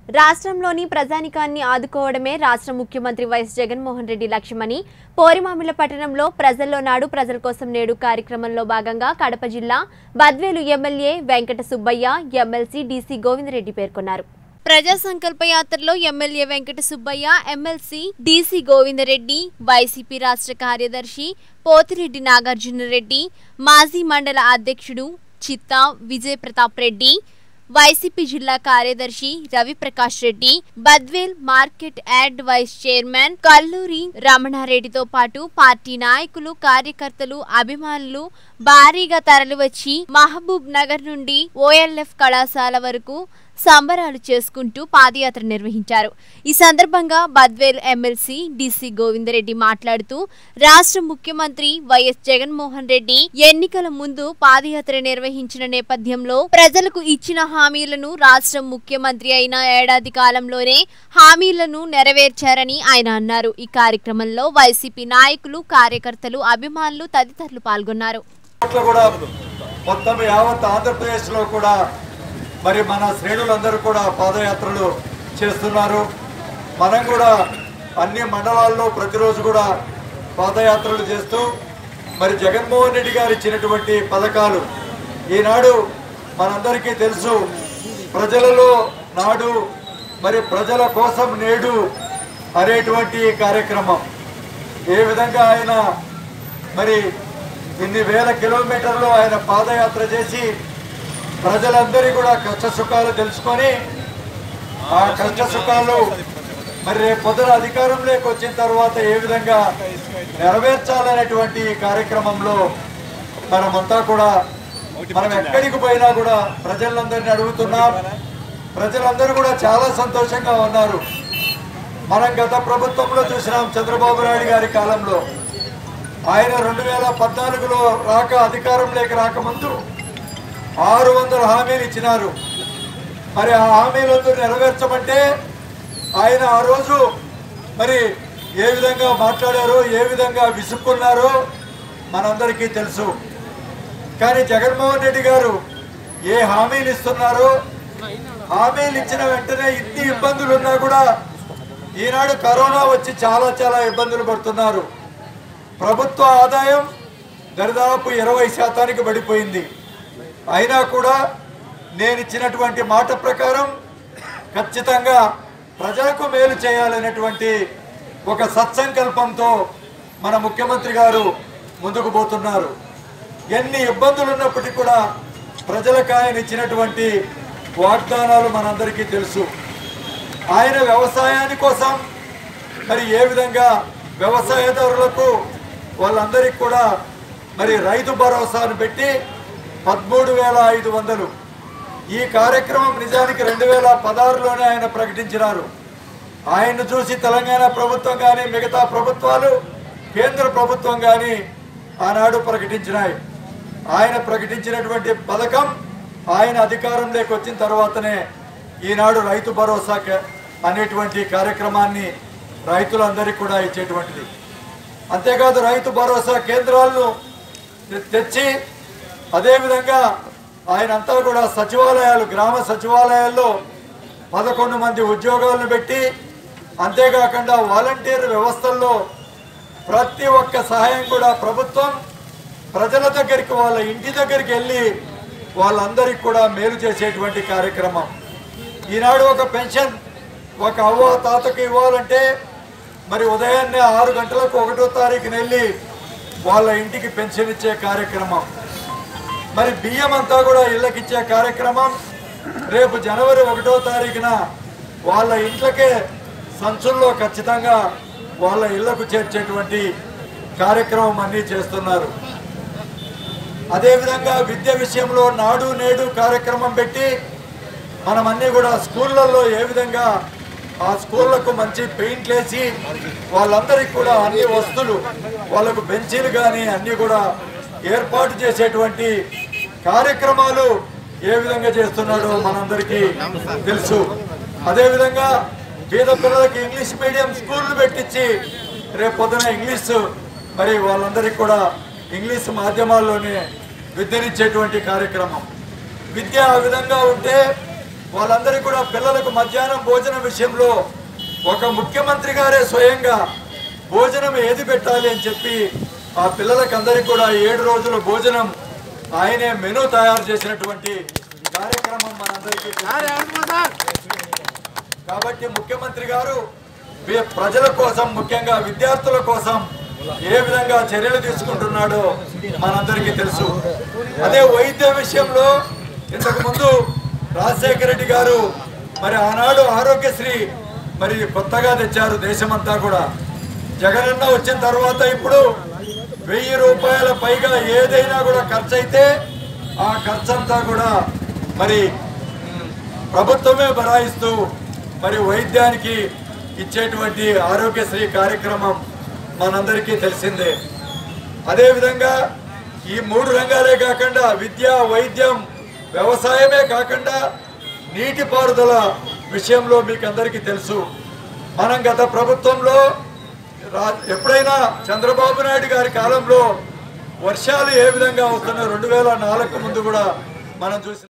రాష్ట్రంలోని ప్రజానికాన్ని ఆదుకోవడమే రాష్ట్ర ముఖ్యమంత్రి వైఎస్ జగన్మోహన్ రెడ్డి లక్ష్యమని పోరిమామిళ్ల పట్టణంలో ప్రజల్లో నాడు ప్రజల కోసం నేడు కార్యక్రమంలో భాగంగా కడప జిల్లా Badvelu MLA Venkata Subbaiah, MLC DC Govindareddy పేర్కొన్నారు. ప్రజా సంకల్ప యాత్రలో MLA Venkata Subbaiah, MLC DC Govindareddy, YCP రాష్ట్ర కార్యదర్శి పోతిరెడ్డి నాగార్జునరెడ్డి, మాజీ మండల అధ్యక్షుడు చిత్తా విజయ్ ప్రతాప్ రెడ్డి, వైసీపీ జిల్లా కార్యదర్శి Raviprakash Reddy, Badvel market yard vice chairman Kalluri రమణారెడ్డితో పాటు పార్టీ నాయకులు, కార్యకర్తలు, అభిమానులు భారీగా తరలివచ్చి మహబూబ్ నగర్ నుండి ఓఎల్ఎఫ్ కళాశాల వరకు సంబరాలు చేసుకుంటూ పాదయాత్ర నిర్వహించారు. ఈ సందర్భంగా బద్వేల్ ఎమ్మెల్సీ డీసీ గోవిందరెడ్డి మాట్లాడుతూ రాష్ట్ర ముఖ్యమంత్రి వైఎస్ జగన్మోహన్ రెడ్డి ఎన్నికల ముందు పాదయాత్ర నిర్వహించిన నేపథ్యంలో ప్రజలకు ఇచ్చిన హామీలను రాష్ట్ర ముఖ్యమంత్రి అయిన ఏడాది కాలంలోనే హామీలను నెరవేర్చారని ఆయన అన్నారు. ఈ కార్యక్రమంలో వైసీపీ నాయకులు, కార్యకర్తలు, అభిమానులు తదితరులు పాల్గొన్నారు. మరి మన శ్రేణులందరూ కూడా పాదయాత్రలు చేస్తున్నారు. మనం కూడా అన్ని మండలాల్లో ప్రతిరోజు కూడా పాదయాత్రలు చేస్తూ మరి జగన్మోహన్ రెడ్డి గారు ఇచ్చినటువంటి పథకాలు ఈనాడు మనందరికీ తెలుసు. ప్రజలలో నాడు మరి ప్రజల కోసం నేడు అనేటువంటి కార్యక్రమం ఏ విధంగా ఆయన మరి ఇన్ని వేల కిలోమీటర్లు ఆయన పాదయాత్ర చేసి ప్రజలందరి కూడా కష్ట సుఖాలు తెలుసుకొని ఆ కష్ట సుఖాలు మరి రేపు పొద్దున అధికారంలోకి వచ్చిన తర్వాత ఏ విధంగా నెరవేర్చాలనేటువంటి కార్యక్రమంలో మనమంతా కూడా మనం ఎక్కడికి పోయినా కూడా ప్రజలందరినీ అడుగుతున్నాం. ప్రజలందరూ కూడా చాలా సంతోషంగా ఉన్నారు. మనం గత ప్రభుత్వంలో చూసినాం. చంద్రబాబు నాయుడు గారి కాలంలో ఆయన 2014లో అధికారంలోకి రాకముందు 600 హామీలు ఇచ్చినారు. మరి ఆ హామీలందరూ నెరవేర్చమంటే ఆయన ఆ రోజు మరి ఏ విధంగా మాట్లాడారో, ఏ విధంగా విసుక్కున్నారో మనందరికీ తెలుసు. కానీ జగన్మోహన్ రెడ్డి గారు ఏ హామీలు ఇస్తున్నారో, హామీలు ఇచ్చిన వెంటనే ఇన్ని ఇబ్బందులు ఉన్నా కూడా ఈనాడు కరోనా వచ్చి చాలా ఇబ్బందులు పడుతున్నారు. ప్రభుత్వ ఆదాయం దరిదాపు 20% పడిపోయింది. అయినా కూడా నేను ఇచ్చినటువంటి మాట ప్రకారం ఖచ్చితంగా ప్రజలకు మేలు చేయాలనేటువంటి ఒక సత్సంకల్పంతో మన ముఖ్యమంత్రి గారు ముందుకు పోతున్నారు. ఎన్ని ఇబ్బందులు ఉన్నప్పటికీ కూడా ప్రజలకు ఆయన ఇచ్చినటువంటి వాగ్దానాలు మనందరికీ తెలుసు. ఆయన వ్యవసాయాని కోసం మరి ఏ విధంగా వ్యవసాయదారులకు వాళ్ళందరికీ కూడా మరి రైతు భరోసాను పెట్టి 13,500 ఈ కార్యక్రమం నిజానికి 2016లోనే ఆయన ప్రకటించినారు. ఆయన్ను చూసి తెలంగాణ ప్రభుత్వం కానీ, మిగతా ప్రభుత్వాలు, కేంద్ర ప్రభుత్వం కానీ ఆనాడు ప్రకటించినాయి. ఆయన ప్రకటించినటువంటి పథకం ఆయన అధికారంలోకి వచ్చిన తర్వాతనే ఈనాడు రైతు భరోసా అనేటువంటి కార్యక్రమాన్ని రైతులందరికీ కూడా ఇచ్చేటువంటిది. అంతేకాదు రైతు భరోసా కేంద్రాలను తెచ్చి అదేవిధంగా ఆయన అంతా కూడా సచివాలయాలు, గ్రామ సచివాలయాల్లో 11 మంది ఉద్యోగాలను పెట్టి, అంతేకాకుండా వాలంటీర్ వ్యవస్థల్లో ప్రతి ఒక్క సహాయం కూడా ప్రభుత్వం ప్రజల దగ్గరికి, వాళ్ళ ఇంటి దగ్గరికి వెళ్ళి వాళ్ళందరికీ కూడా మేలు చేసేటువంటి కార్యక్రమం. ఈనాడు ఒక పెన్షన్ ఒక అవ్వ తాతకు ఇవ్వాలంటే మరి ఉదయాన్నే 6 గంటలకు 1వ తారీఖున వెళ్ళి వాళ్ళ ఇంటికి పెన్షన్ ఇచ్చే కార్యక్రమం. మరి బియ్యం అంతా కూడా ఇళ్ళకిచ్చే కార్యక్రమం రేపు జనవరి 1వ తారీఖున వాళ్ళ ఇంట్లకే సంచుల్లో ఖచ్చితంగా వాళ్ళ ఇళ్లకు చేర్చేటువంటి కార్యక్రమం అన్నీ చేస్తున్నారు. అదేవిధంగా విద్య విషయంలో నాడు నేడు కార్యక్రమం పెట్టి మనమన్నీ కూడా స్కూళ్ళల్లో ఏ విధంగా ఆ స్కూళ్లకు మంచి పెయింట్లు వేసి వాళ్ళందరికీ కూడా అన్ని వస్తువులు, వాళ్ళకు బెంచీలు కానీ అన్నీ కూడా ఏర్పాటు చేసేటువంటి కార్యక్రమాలు ఏ విధంగా చేస్తున్నాడో మనందరికీ తెలుసు. అదేవిధంగా పేద పిల్లలకి ఇంగ్లీష్ మీడియం స్కూళ్ళు పెట్టించి రేపు పొద్దున ఇంగ్లీష్ మరి వాళ్ళందరికీ కూడా ఇంగ్లీష్ మాధ్యమాల్లోనే విద్యనిచ్చేటువంటి కార్యక్రమం. విద్య ఆ విధంగా ఉంటే వాళ్ళందరికీ కూడా పిల్లలకు మధ్యాహ్నం భోజనం విషయంలో ఒక ముఖ్యమంత్రి గారే స్వయంగా భోజనం ఏది పెట్టాలి అని చెప్పి ఆ పిల్లలకందరికీ కూడా 7 రోజుల భోజనం ఆయనే మెనూ తయారు చేసినటువంటి కార్యక్రమం మనందరికీ. కాబట్టి ముఖ్యమంత్రి గారు ప్రజల కోసం, ముఖ్యంగా విద్యార్థుల కోసం ఏ విధంగా చర్యలు తీసుకుంటున్నాడో మనందరికీ తెలుసు. అదే వైద్య విషయంలో ఇంతకు ముందు రాజశేఖర రెడ్డి గారు మరి ఆనాడు ఆరోగ్యశ్రీ మరి కొత్తగా తెచ్చారు దేశమంతా కూడా. జగనన్న వచ్చిన తర్వాత ఇప్పుడు 1000 రూపాయల పైగా ఏదైనా కూడా ఖర్చు అయితే ఆ ఖర్చంతా కూడా మరి ప్రభుత్వమే భరాయిస్తూ మరి వైద్యానికి ఇచ్చేటువంటి ఆరోగ్యశ్రీ కార్యక్రమం మనందరికీ తెలిసిందే. అదేవిధంగా ఈ 3 రంగాలే కాకుండా విద్య, వైద్యం, వ్యవసాయమే కాకుండా నీటిపారుదల విషయంలో మీకు అందరికీ తెలుసు. మనం గత ప్రభుత్వంలో ఎప్పుడైనా చంద్రబాబు నాయుడు గారి కాలంలో వర్షాలు ఏ విధంగా వస్తున్నాయో 2004 ముందు కూడా మనం చూసి